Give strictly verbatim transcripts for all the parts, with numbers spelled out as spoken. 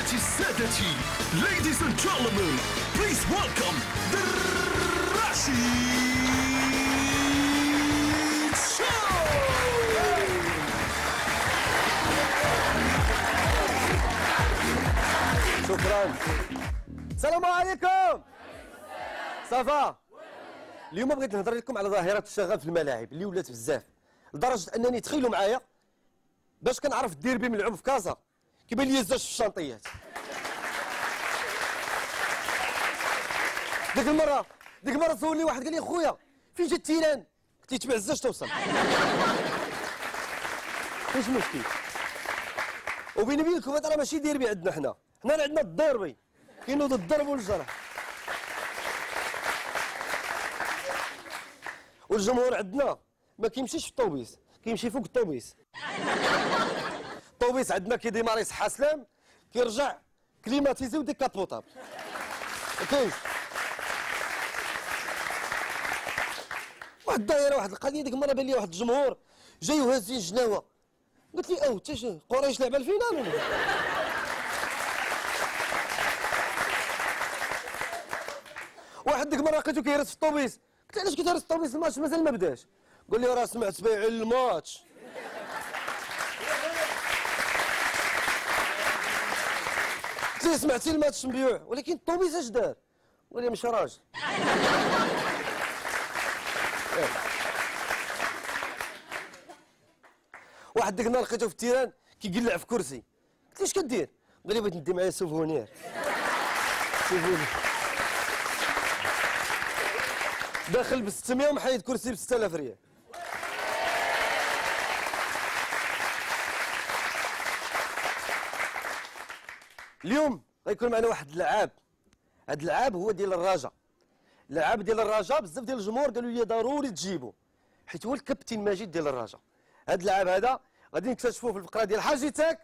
سيداتي السادتي ladies and gentlemen please welcome الرشيد شو. شكرا. السلام عليكم. صافا. اليوم بغيت نهضر لكم على ظاهرة الشغب في الملاعب اللي ولات بزاف لدرجة أنني تخيلوا معايا باش كنعرف الديربي ملعوب في كازا كيبان لي الزاج في الشنطيات. ديك المرة ديك المرة سولني واحد قال لي خويا فين جا التيران؟ قلت له تبع الزاج توصل. واش المشكل؟ وبيني وبينكم هذا راه ماشي ديربي عندنا حنا، حنا عندنا الديربي كينوض الضرب والجرح. والجمهور عندنا ما كيمشيش في الطوبيس، كيمشي فوق الطوبيس. الطوبيس عندنا كيديماري صحة سلام كيرجع كليماتيزي وديكابوطابل. كاين واحد الدايره واحد القضيه ديك المره بان لي واحد الجمهور جاي وهازين جناوه. قلت لي او حتى قريش لعبه الفينال ولا؟ واحد ديك المره لقيتو كيهرس في الطوبيس. قلت له علاش كتهرس في الطوبيس الماتش مازال ما بداش؟ قال لي راه سمعت بيع الماتش. قلت له سمعتي الماتش مبيوع ولكن الطوبيس اش دار؟ قال لي ماشي راجل. واحد ديك النهار لقيتو في التيران كيقلع في كرسي. قلت له اش كدير؟ قال لي بغيت ندي معايا سوفونير. سوفونير داخل ب ستمية ومحيد كرسي ب ستة آلاف ريال. اليوم غيكون معنا واحد اللعاب. هاد اللعاب هو ديال الرجاء. اللعاب ديال الرجاء بزاف ديال الجمهور قالوا لي ضروري تجيبو حيت هو الكابتن مجيد ديال الرجاء. هاد اللعاب هذا غادي نكتشفوه في الفقره ديال حاجتك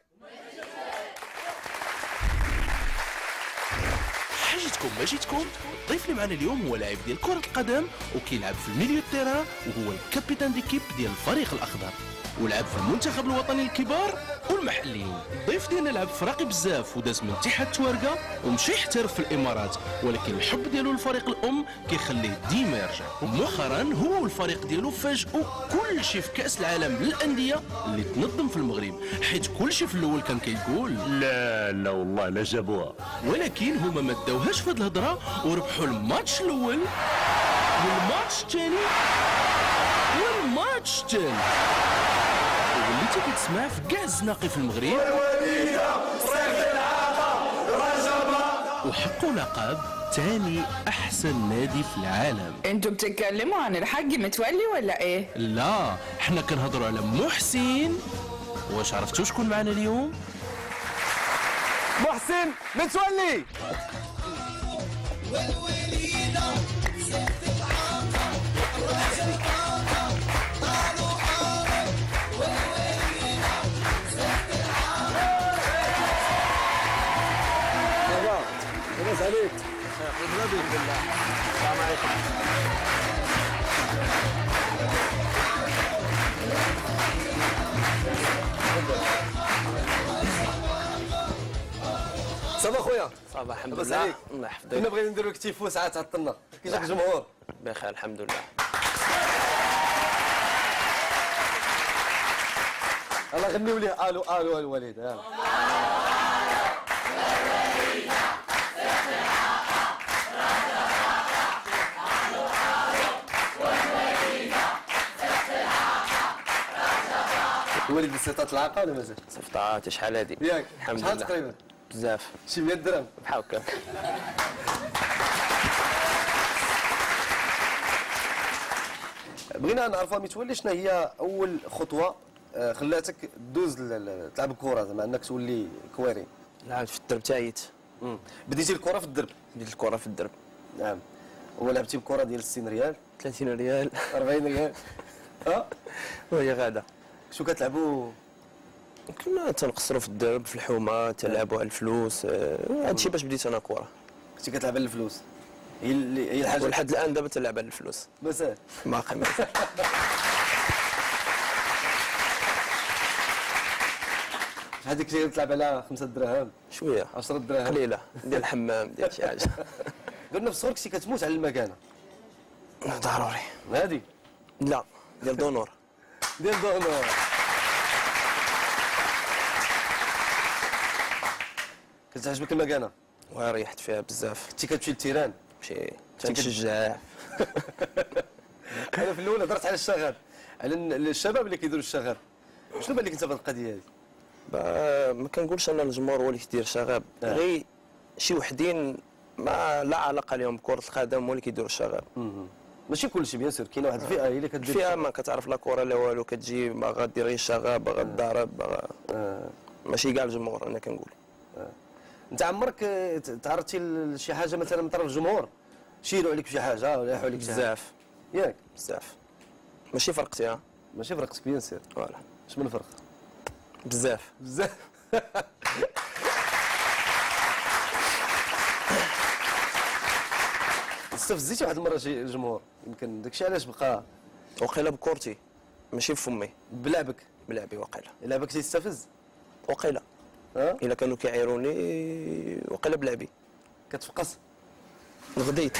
حاجتكم ماجيتكم. الضيف اللي معنا اليوم هو لاعب ديال كرة القدم وكيلعب في الميليو تيران وهو الكابيتان ديكيب ديال الفريق الأخضر ولعب في المنتخب الوطني الكبار والمحليين. الضيف ديالنا لعب في راقي بزاف وداز من اتحاد توارقه ومشى يحترف في الامارات ولكن الحب ديالو للفريق الام كيخليه ديما يرجع. مؤخرا هو والفريق ديالو فاجئوا كل شيء في كاس العالم للانديه اللي تنظم في المغرب حيت كل شيء في الاول كان كيقول لا لا والله لا جابوها ولكن هما ما داوهاش في هاد الهضره وربحوا الماتش الاول والماتش الثاني والماتش الثالث وليتي كتسمع في كاع الزناقي في المغرب وحقوا لقب ثاني احسن نادي في العالم. انتوا بتتكلموا عن الحاج متولي ولا ايه؟ لا حنا كنهضروا على محسن. واش عرفتوا شكون معنا اليوم؟ محسن متولي. لاباس عليك؟ مرحبا بك. السلام عليكم. صافا خويا. صافا الحمد لله. الله يحفظك. كنا بغينا نديرو لك تيفو ساعات عطلنا. كي جاك الجمهور؟ بخير الحمد لله. الله غنيو ليه الو الو الوليد. يلا الوليد بسيطات العاقه ولا مازال؟ صفطات شحال هادي؟ ياك الحمد شحال لله. تقريبا؟ بزاف. شي مية درهم بحال هكاك. بغينا نعرفوا متولي شنو هي اول خطوه خلاتك دوز تلعب الكره زعما انك تولي كويري؟ لعبت في الدرب تاعيت. بديتي الكره في الدرب؟ بديت الكره في الدرب. نعم. ولعبتي بكره ديال ستين ريال؟ ثلاثين ريال. أربعين ريال. اه وهي غاده. شو كتلعبوا؟ كنا تنقصروا في الدرب في الحومه تلعبوا على الفلوس. هادشي باش بديت انا كره. كنتي كتلعب على الفلوس؟ هي اللي هي الحاجه ولحد الان دابا تلعب على الفلوس. مازال باقي مازال. هذيك اللي تلعب على خمسة دراهم شويه عشرة دراهم قليله ديال الحمام ديال شي حاجه. قلنا في صغرك كنتي كتموت على المكانه ضروري. هادي لا ديال دونور. ديال دونور. كتعجبك المكانه؟ وريحت فيها بزاف. كنتي كتمشي للتيران؟ ماشي تنشجع. انا في الاول هضرت على الشغب، على الشباب اللي كيديروا الشغب. شنو بان لك انت في هذه القضيه هذه؟ ما كنقولش انا الجمهور هو اللي كيدير الشغب، غير شي وحدين ما لا علاقه لهم بكره القدم هو اللي كيديروا الشغب. ماشي كلشي بيان سور، كاينه واحد الفئه هي اللي كدير فئه ما كتعرف لا كره لا والو، كتجي باغا دير غير الشغب باغا تضارب باغا. ماشي كاع الجمهور انا كنقول. انت عمرك تعرضتي لشي حاجه مثلا من طرف الجمهور؟ شيروا عليك بشي حاجه ولا يحوا عليك بشي حاجه؟ بزاف ياك بزاف. ماشي فرقتي ها؟ ماشي فرقت بيان سور. فوالا. اش من فرق؟ بزاف بزاف. استفزيتي واحد المره شي الجمهور يمكن داكشي علاش بقى وقيله بكورتي ماشي بفمي بلعبك؟ بلعبي وقيله. لعبك تيستفز؟ وقيله. ها؟ الا كانوا كيعايروني وقيله بلعبي. كتفقص؟ غديت.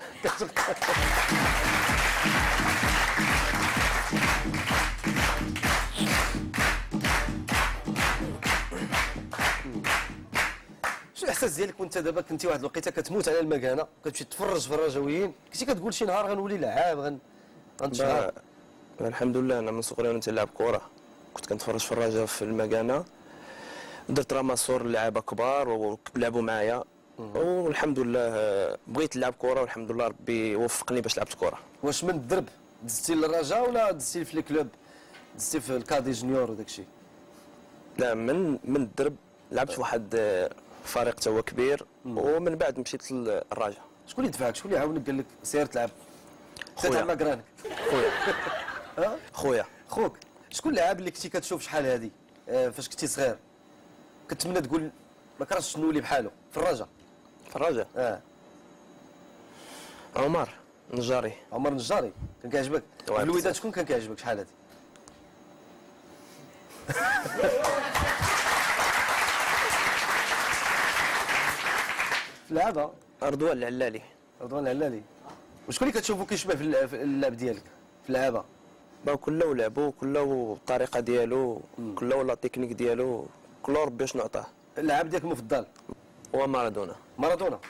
شو الاحساس ديالك وانت دابا كنتي واحد الوقيته كتموت على المكانه كتمشي تفرج في الرجاويين، كنتي كتقول شي نهار غنولي لعاب غن غنتشهر؟ الحمد لله انا من صغري وانا تلعب كره، كنت كنتفرج في الرجاء في المكانه، درت راماسور لعابه كبار ولعبوا معايا والحمد لله بغيت نلعب كره والحمد لله ربي وفقني باش لعبت كره. واش من الدرب دزتي للرجاء ولا دزتي في الكلوب، دزتي في الكادي جونيور وداك الشيء؟ لا من من الدرب لعبت في واحد فريق تا هو كبير ومن بعد مشيت للرجاء. شكون اللي دفعك؟ شكون اللي عاونك قال لك سير تلعب؟ خويا ماكرانك. خويا. ها؟ خويا. خوك. شكون اللاعب اللي كنتي كتشوف شحال هادي آه فاش كنتي صغير كتمنى تقول ما كرهتش نولي بحالو في الرجاء؟ في الرجاء؟ اه عمر النجاري. عمر النجاري كان كيعجبك؟ في الوداد شكون كان كيعجبك شحال هادي؟ في اللعبة رضوان العلالي. رضوان العلالي. وشكون اللي كتشوفو كيشبه في اللعب ديالك في اللعبة؟ با كله لعبو كله الطريقة ديالو كله لا تكنيك ديالو كله ربي شنو عطاه. اللاعب ديالك المفضل؟ هو مارادونا. مارادونا.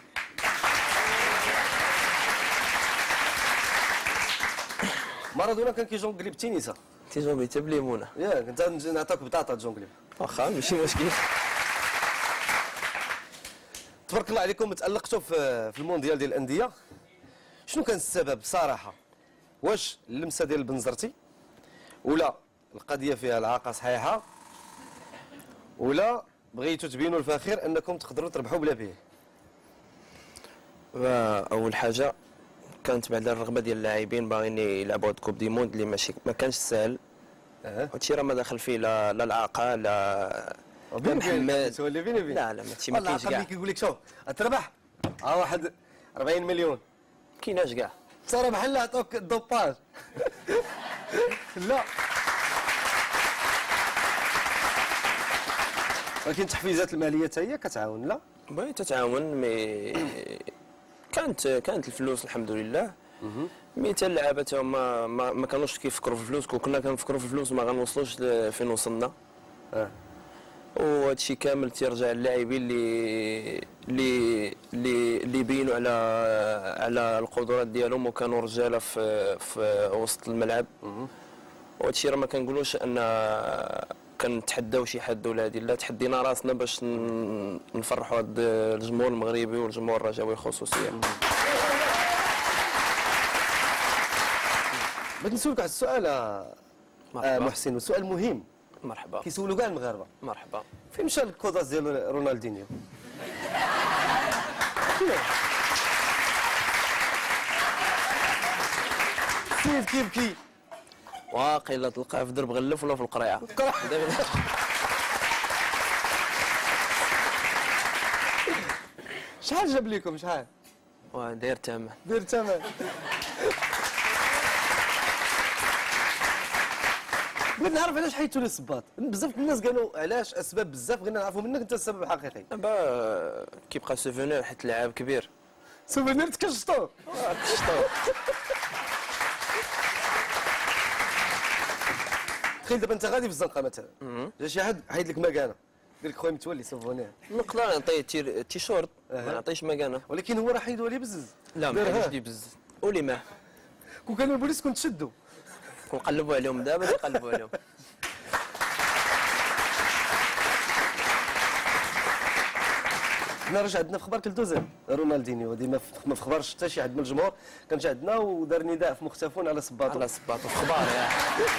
مارادونا كان كيجونغلي بالتينيسه. تيجونغلي حتى بليمونه. ياك انت نعطيك بطاطا تجونغلي. واخا ماشي مشكل. تبارك الله عليكم تألقتوا في في المونديال ديال الانديه. شنو كان السبب صراحه؟ واش اللمسه ديال البنزرتي ولا القضيه فيها العاقه صحيحه ولا بغيتوا تبينوا الفخير انكم تقدروا تربحوا بلا بيه؟ اول حاجه كانت بعد الرغبه ديال اللاعبين باغيين يلعبوا هاد كوب دي موند اللي ماشي ما كانش سهل. اه هادشي راه ما داخل فيه لا لا العاقه لا بين محمد ولا بيني وبين لا لا ماشي ما كاينش كاع. اللي كيقول لك شوف تربح ها واحد أربعين مليون كايناش كاع. ترى بحال عطوك الدوباج. لا ولكن التحفيزات الماليه حتى هي كتعاون لا؟ بغي تتعاون مي كانت كانت الفلوس الحمد لله. مي حتى اللعابه هما ما, ما كانوش كيفكروا في الفلوس، كون كنا كنفكروا في الفلوس ما غنوصلوش فين وصلنا. اه وهذا الشيء كامل تيرجع للاعبين اللي اللي اللي اللي بينوا على على القدرات ديالهم وكانوا رجاله في في وسط الملعب. وهذا الشيء راه ما كنقولوش ان كنتحداو شي حد ولا هادي، لا تحدينا راسنا باش نفرحوا هاد الجمهور المغربي والجمهور الرجاوي خصوصيا. بغيت نسولك واحد السؤال آه محسن، وسؤال مهم مرحبا. كيسولوا كاع المغاربه. مرحبا. فين مشى الكوداس ديال رونالدينيو؟ كيف كيبكي؟ واقيلا تلقاه في درب غلف ولا في القريعه. شحال جاب لكم شحال؟ واه داير ثمن. داير ثمن. بغيت نعرف علاش حيدتوا لي الصباط. بزاف الناس قالوا علاش، اسباب بزاف، بغينا نعرفوا منك انت السبب الحقيقي. دابا كيبقى سوفونير حيت لاعب كبير. سوفينير تكشطوه. كشطو. تخيل دابا انت غادي في الزنقه مثلا، جا شي حد حيد لك مكانه، قال لك خويا متولي سوفونير، نقدر نعطيه تير- تيشورت ما نعطيش مكانه. ولكن هو راه حيدوا عليه بزز. لا ما دارها. حيدش لي بزز قولي معاه. كون كانوا البوليس كنت تشدوا. ونقلبوا عليهم دابا نقلبوا عليهم. حنا راه عندنا في اخبار كلدوزان رونالدينيو ديما في- ما في اخبار حتى شي حد من الجمهور كان جا عندنا ودار نداء في مختفون على صباطو. على صباطو في اخبار يا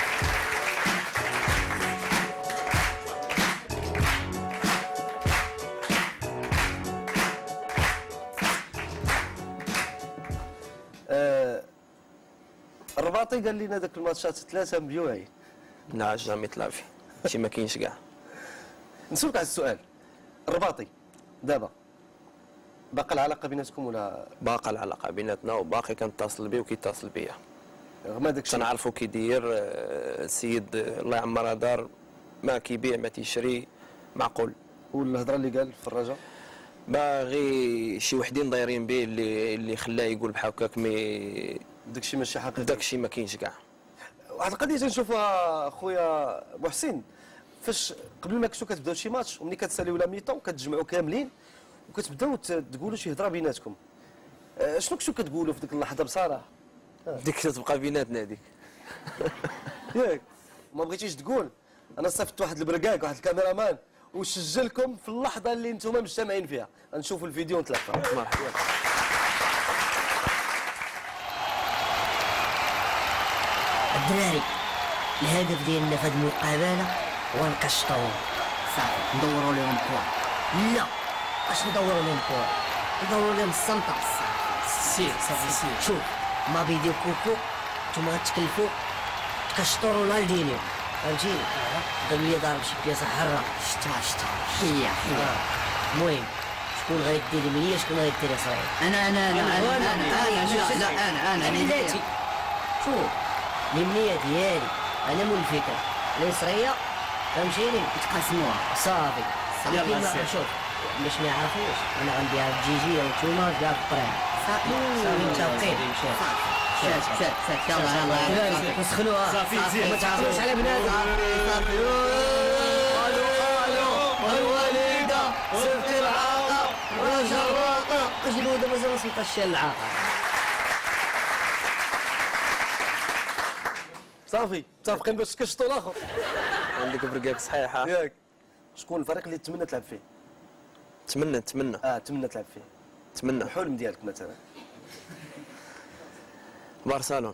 آه الرباطي قال لنا ذاك الماتشات ثلاثه مبيوعين. لا جامي طلع فيه شي ما كاينش كاع. نسولك على السؤال، الرباطي دابا باقي العلاقه بيناتكم ولا باقا العلاقه بيناتنا وباقي كنتصل بيه وكيتصل بيا. رغم هذاك الشيء؟ تنعرفو كي داير. آه، السيد آه، الله يعمرها دار ما كيبيع ما تيشري معقول. والهضره اللي قال في الرجاء باغي شي وحدين دايرين به اللي اللي خلاه يقول بحال هكاك مي داك الشيء ماشي حقيقي. داك الشيء ما كاينش كاع. واحد القضيه تنشوفها خويا محسن، فاش قبل ما كنتو كتبداو شي ماتش وملي كتساليو لا ميطون كتجمعوا كاملين وكتبداو ت- تقولوا شي هضره بيناتكم، آه، شنو كنتو كتقولوا في ديك اللحظه بصراحه؟ ديك تبقى بيناتنا هذيك. ياك ما بغيتيش تقول؟ انا صيفط واحد البركاك واحد الكاميرامان وسجلكم في اللحظه اللي نتوما مجتمعين فيها، نشوفوا الفيديو ونتلاقاو. مرحبا. الدراري الهدف ديالنا في هذه المقابله هو نكشطوه صافي ندوروا لهم كوع. لا اش ندوروا لهم كوع؟ ندوروا لهم السنطه سير صافي سير. شوف ما بيديو كوكو نتوما غتكلفوا تكشطوا رونالدينيو فهمتيني؟ قال لي ضارب شي بياسه حره شتا شتا حيه حيه. المهم شكون غيدي اليمينيه شكون غيدي اليساريه؟ انا انا انا انا انا انا لا لا انا انا انا ذاتي. شوف اليمنيه ديالي انا مول الفكره، اليسريه فهمتيني تقسموها صافي. يلا كيما سير. شوف باش ما يعرفوش انا غنديها بجيجي وانتوما كاع في الطريق صافي صافي متفقين. شات شات شات يلا يلا نسخنوها صافي زين. ما تعرفوش على بنادم. صافي قالوا قالوا الوالده صرت العاقه ولا جراقه اجلوا دابا مازال ما وصلتش العاقه. صافي متفقين باش تكشطوا الاخر. عندك بركاك صحيحه. ياك شكون الفريق اللي تمنى تلعب فيه؟ نتمنى نتمنى اه تمنى تلعب فيه، نتمنى الحلم ديالك مثلا. برشلونه.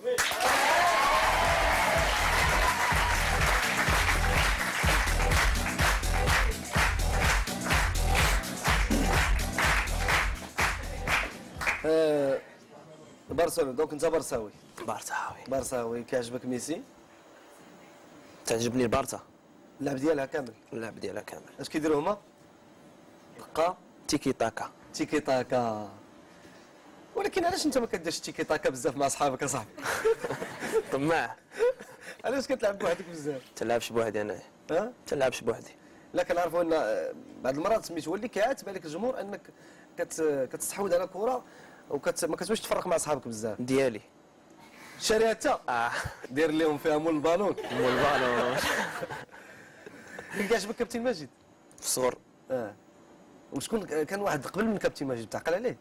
آه برشلونه، دونك انت برساوي. بارتاوي. برساوي كيعجبك ميسي؟ تعجبني البارتا. اللعب ديالها كامل اللعب ديالها كامل. اش كيديروا هما؟ دقه تيكي تاكا. تيكي تاكا. ولكن علاش انت ما كديرش تيكي تاكا بزاف مع صحابك اصاحبي؟ طماع. علاش كتلعب بوحدك بزاف؟ تلعبش بوحدي انايا. ها؟ تلعبش بوحدي. لا كنعرفوا ان آه، بعض المرات سميتو اللي كيعاتب عليك الجمهور انك كت كتستحوذ على كره وكت ما كتبغيش تفرق مع صحابك بزاف. ديالي. شاريها انت؟ اه دير لهم فيها مول البالون. مول البالون. كان كيعجبك كابتن ماجد؟ في الصغر. اه وشكون كان واحد قبل من كابتن ماجد تعقل عليه؟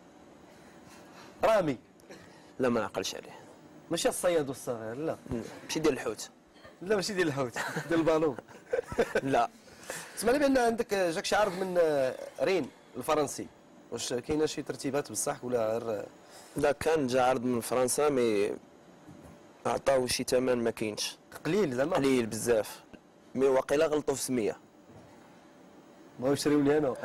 رامي. لا ما نعقلش عليه. ماشي الصياد الصغير لا. ماشي ديال الحوت. لا ماشي ديال الحوت ديال البالون. لا. سمعني بان عندك جاك شي عرض من آه، رين الفرنسي، واش كاينه شي ترتيبات بصح ولا غير؟ لا كان جا عرض من فرنسا مي عطاو شي ثمن ما كاينش. قليل زعما؟ قليل بزاف. مي واقيلا غلطوا في سميه. بغاو يشريو لي انا.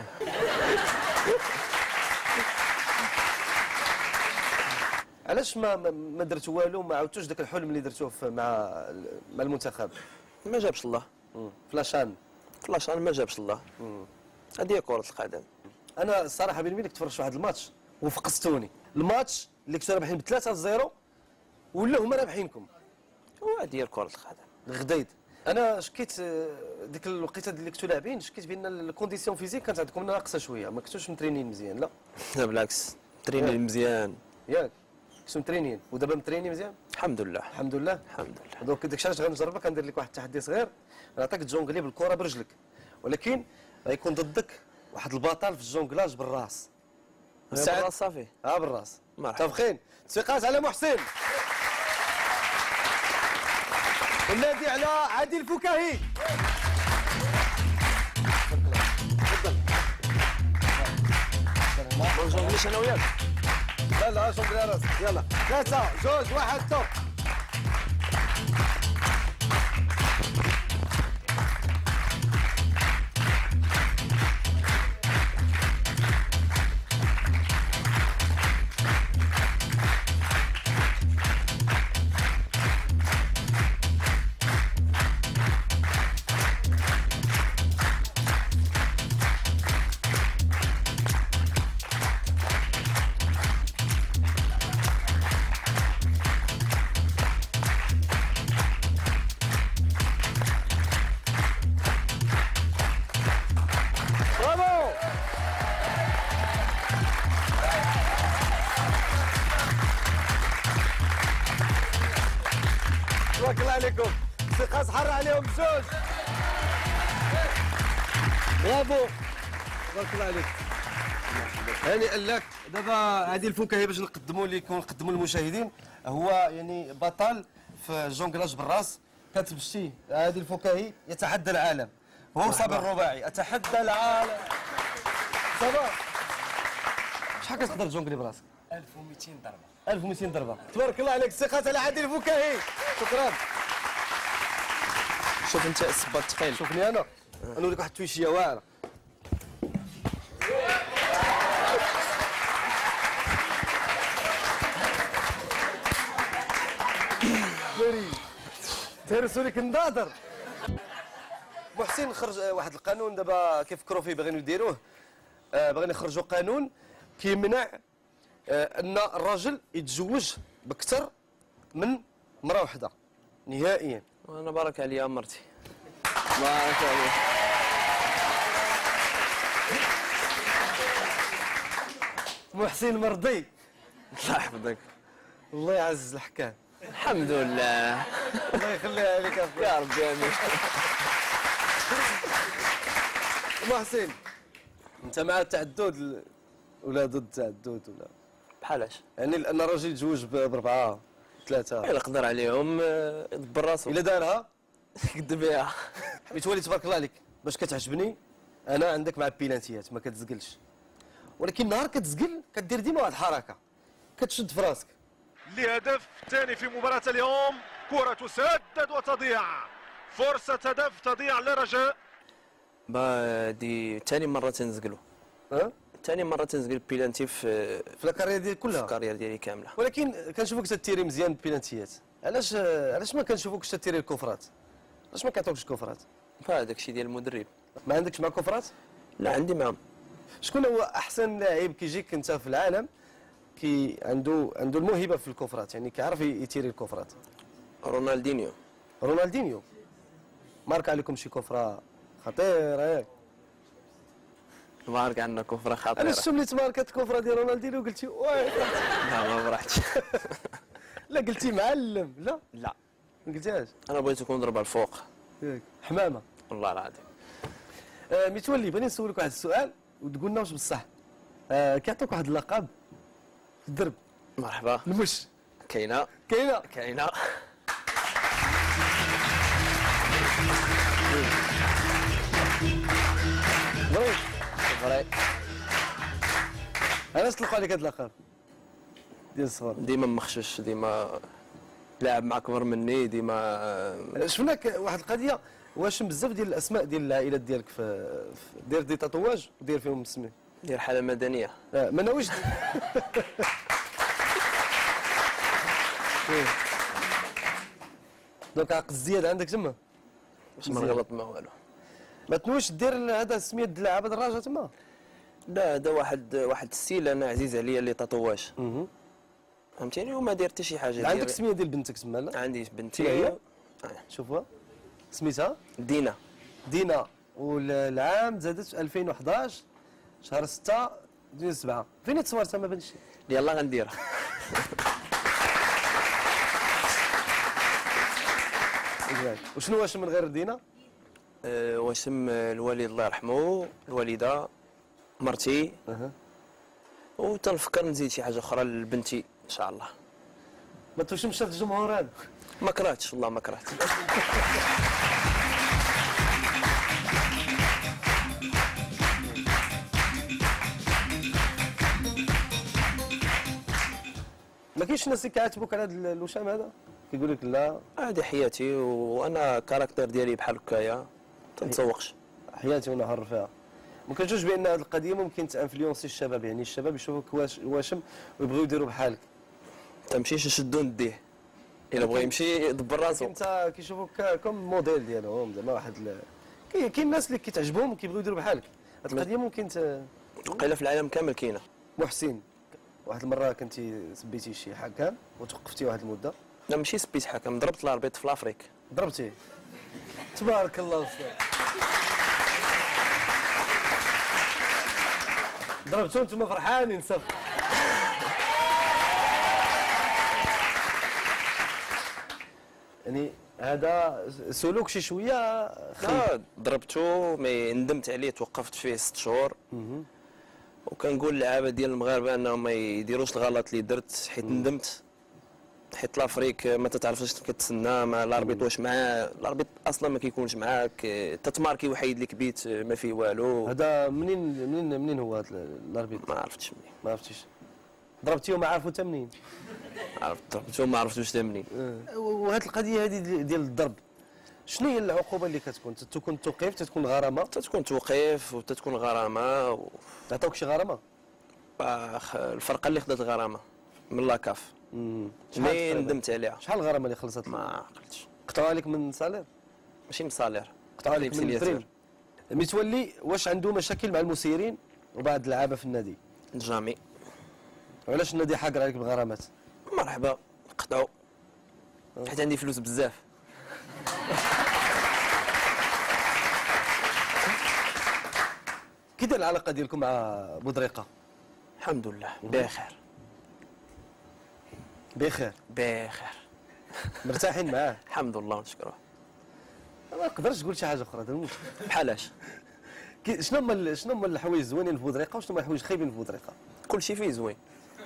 علاش ما ما- ما درت والو، ما عاودتوش داك الحلم اللي درتوه في- مع مع المنتخب؟ ما جابش الله. فلاشان. فلاشان ما جابش الله. هذه هي كرة القدم. انا الصراحه بيني وبينك تفرجت واحد الماتش وفقستوني، الماتش اللي كنتو رابحين بثلاثة صفر ولا هما رابحينكم. وهذه هي كرة القدم. الغدايد. انا شكيت آه، ديك الوقيته اللي كنتو لاعبين شكيت بان الكونديسيون فيزيك كانت عندكم ناقصه شويه، ما كنتوش مترينين مزيان. لا لا بالعكس تريني مزيان ياك كنتو مترينين ودابا مترينين مزيان الحمد لله. الحمد لله. الحمد لله. دونك داك الشيء علاش غنجربك غندير لك واحد التحدي صغير، نعطيك تجونغلي بالكره برجلك، ولكن غيكون ضدك واحد البطل في الجونغلاج بالراس. بالراس صافي. اه بالراس. مرحبا. متفقين؟ تصفيقات على محسن. ونادي على عادل الفكاهي. ما نجاوبنيش انا وياك. لا لا جونغلي على راسك. يلا ثلاثة جوج واحد توب. تبارك الله عليكم. ثقة حر عليهم بجوج. برافو تبارك الله عليك. هانئا لك. دابا هذه الفكاهي باش نقدموا لكم نقدموا للمشاهدين، هو يعني بطل في الجونغلاج بالراس. كتمشي هذه الفكاهي يتحدى العالم. هو صابر الرباعي اتحدى العالم. صافا شحال كتقدر تجونغلي براسك؟ ألف ومئتين ضربه. ألف ومئتين ضربه. تبارك الله عليك. ثقة على عادل الفكاهي. شكرا. شوف انت الصباط ثقيل. شوفني انا نوريك واحد التويشيه واعره. داري تهرسوا لك النظر. محسن خرج واحد القانون دابا كيفكروا فيه باغيين يديروه، آه باغيين يخرجوا قانون كيمنع آه ان الراجل يتزوج بكثر من مرة واحدة نهائيا. وانا بارك عليا مرتي. بارك عليا. محسن مرضي. الله يحفظك. الله يعزز الحكام. الحمد لله. الله يخليها عليك يا ربي امين. محسن انت مع التعدد ولا ضد التعدد ولا بحالاش؟ يعني لان الراجل يتزوج باربعه ثلاثه الا قدر عليهم آه، يدبر راسو. الا دارها قد بها. متولي تبارك الله عليك باش كتعجبني انا عندك مع البيلانتيات ما كتزقلش، ولكن نهار كتزقل كدير ديما واحد الحركه كتشد في راسك. لهدف ثاني في مباراة اليوم. كرة تسدد وتضيع. فرصة هدف تضيع للرجاء. با دي ثاني مره تنزقلو. ها ثاني مره تنزقل بيلانتي في في الكارير ديالك في كلها. الكارير ديالي كامله. ولكن كنشوفك تتيري مزيان البيلانتيات، علاش علاش ما كنشوفوكش تتيري الكفرات؟ علاش ما كيعطوكش الكفرات؟ هذاك الشيء ديال المدرب. ما عندكش مع كفرات؟ لا عندي معهم. شكون هو احسن لاعب كيجيك انت في العالم كي عنده عنده الموهبه في الكفرات، يعني كيعرف يتيري الكفرات؟ رونالدينيو. رونالدينيو مارك عليكم شي كفره خطيره ياك؟ مارك عندنا كفره خطيره. علاش سميت ماركه كفره ديال رونالدينيو وقلتي واه؟ لا ما فرحتش. لا قلتي معلم. لا لا ما قلتيهاش. انا بغيت نكون ضربه الفوق. ياك حمامه. والله العظيم. آه متولي بغيت نسولك واحد السؤال وتقول لنا واش بصح. آه كيعطوك واحد اللقب في الدرب. مرحبا. المش كاينه كاينه كاينه. فري فري. علاش طلقوا عليك هاد اللقب ديال الصغار؟ ديما مخشش، ديما لاعب مع كبر مني، ديما شفناك واحد القضيه، واش بزاف ديال الاسماء ديال العائلات ديالك في في- دير دي تاتواج ودير فيهم السمي؟ ديال حاله مدنيه. آه ما ناويش. دونك عقد الزياد عندك تما باش ما نغلط ما والو. ما تنويش دير هذا السميه ديال اللاعب هذا الراجل تما؟ لا هذا واحد واحد السيل انا عزيز عليا اللي تطواج. فهمتيني وما داير حتى شي حاجه. عندك السميه ديال بنتك تما لا؟ عندي شنو بنتي هي؟ شوفوها سميتها دينا دينا، والعام زادت في ألفين وحداش شهر ستة ألفين وسبعة. فين تصورتها ما بانش؟ يلا غنديرها. وشنو واش من غير دينا؟ أه واسم الوالد الله يرحمه، الوالده، مرتي. اها. وتنفكر نزيد شي حاجه اخرى لبنتي ان شاء الله. ما توشمش هذا الجمهور هذا؟ ما كرهتش والله ما كرهت. ما كاينش الناس اللي كيعاتبوك على هذا الوشام هذا؟ كيقول لك لا هذه حياتي وانا كاركتر ديالي بحال هكايا تنتسوقش. حياتي وانا حر فيها. ما كنشوفش بان هذه القضيه ممكن تانفلونسي الشباب، يعني الشباب يشوفوك واش واشم ويبغيو يديروا بحالك. تمشيش نشدو نديه الا بغى يمشي يدبر راسو. انت كيشوفوك كم موديل ديالهم زعما واحد ال... كاين كاين الناس اللي كيتعجبهم وكيبغيو يديروا بحالك. هذه القضيه ممكن ت... وقيله في العالم كامل كاينه. محسن واحد المره كنتي سبيتي شي حكام وتوقفتي واحد المده. لا ماشي سبيت حكم، ضربت الاربيط في الافريك. ضربتي؟ تبارك الله استاذ. ضربتو انتم فرحانين صافي. يعني هذا سلوك شي شويه لا ضربتو مي ندمت عليه، توقفت فيه ست شهور. وكنقول للعابه ديال المغاربه انهم ما يديروش الغلط اللي درت، حيت ندمت. حيت لافريك ما تتعرفش كتسنى مع الاربيط واش معاه، الاربيط اصلا ما كيكونش معاك، تتماركي وحيد لك بيت ما فيه والو. هذا منين منين منين هو هذا الاربيط؟ ما عرفتش منين. ما عرفتيش؟ ضربتيه وما عارفو حتى منين؟ عرفت ضربته ما عرفتوش حتى منين. وهذه القضيه هذه ديال الضرب شنو هي العقوبه اللي كتكون؟ تكون توقيف، تكون غرامه؟ تتكون توقيف وتتكون غرامه و... عطاوك شي غرامه؟ الفرقه اللي خدات الغرامه من لاكاف. مي ندمت عليها. شحال الغرامه اللي خلصت؟ ما عقلتش. قطعوها لك من سالير؟ ماشي من سالير، قطعوها لك من البريم. متولي واش عنده مشاكل مع المسيرين وبعض اللعابه في النادي؟ جامي. وعلاش النادي حاقر عليك بالغرامات؟ مرحبا قطعوا حيت عندي فلوس بزاف. كي داير العلاقه ديالكم مع بودريقه؟ الحمد لله بخير. بخير بخير. مرتاحين معاه؟ الحمد لله ونشكروه. ما نقدرش تقول شي حاجه اخرى هذا المشكل. بحالاش؟ شنو هما شنو هما الحوايج الزوينين في بودريقه وشنو هما الحوايج الخايبين في بودريقه؟ كل شيء فيه زوين.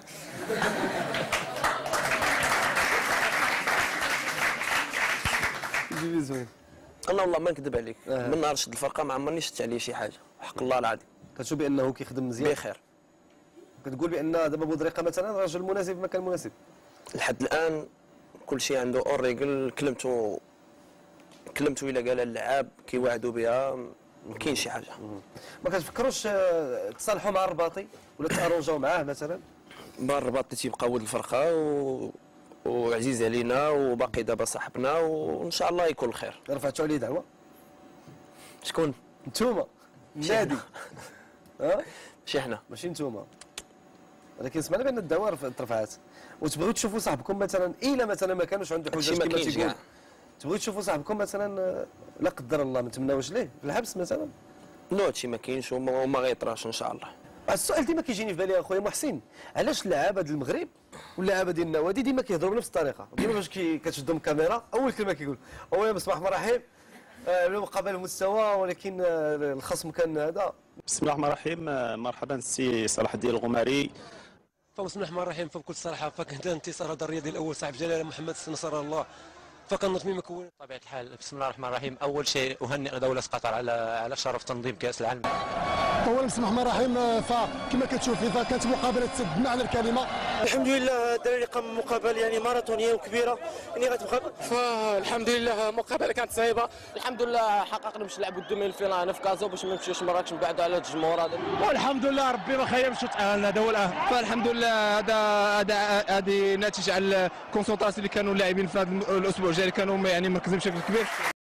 كيفي زوين؟ انا والله ما نكذب عليك، آه. من نهار شد الفرقه ما عمرني شدت عليه شي حاجه، حق الله العظيم. كتشوف بانه كيخدم مزيان؟ بخير. كتقول بان دابا بودريقه مثلا رجل مناسب في مكان مناسب؟ لحد الان كل شيء عنده اون ريغل. كلمته كلمته الا قال اللعاب كيوعدوا بها ما كاينش شي حاجه. ما كتفكروش تصالحوا مع الرباطي ولا تارونجاو معاه مثلا؟ با الرباطي تيبقى ولد الفرقه و... وعزيز علينا وباقي دابا صاحبنا وان شاء الله يكون الخير. رفعتوا عليه دعوه؟ شكون؟ نتوما النادي. ها؟ ماشي حنا. ماشي نتوما. ولكن سمعنا بان الدعوه ترفعات وتبغيو تشوفوا صاحبكم مثلا الا مثلا ما كانوش عنده حجج كما تيقول، تبغيو تشوفوا صاحبكم مثلا لا قدر الله ما نتمناوش ليه في الحبس مثلا؟ نو هادشي ما كاينش وما غيطراش ان شاء الله. السؤال ديما كيجيني في بالي اخويا محسن، علاش اللعابه ديال المغرب واللعابه ديال النوادي ديما كيهضروا بنفس الطريقه؟ ديما فاش كتشدهم الكاميرا اول كلمه كيقول اولا بسم الله الرحمن الرحيم المقابله المستوى ولكن الخصم كان هذا. بسم الله الرحمن الرحيم. مرحبا السي صلاح الدين الغماري. بسم الله الرحمن الرحيم. فبكل صراحه فكان انتصار هذا الرياضي الاول صاحب جلاله محمد نصر الله، فكان نظمي مكون بطبيعه الحال. بسم الله الرحمن الرحيم. اول شيء اهنئ دوله قطر على على شرف تنظيم كاس العالم. اولا بسم الله الرحمن الرحيم. فكما كتشوف اذا كانت مقابله تسد بمعنى الكلمه. الحمد لله الدراري قام مقابله يعني ماراثونيه وكبيره يعني غتبقى. فالحمد لله مقابله كانت صعيبه. الحمد لله حققنا باش نلعبوا الدومين الفينال في كازا باش ما نمشيوش مراكش من بعد على هذا الجمهور هذا. والحمد لله ربي ما خيبش وتاهلنا دوله. فالحمد لله هذا هذا هذه ناتج على الكونسونطراسيون اللي كانوا اللاعبين في هذا الاسبوع الجاي كانوا يعني مركزين بشكل كبير.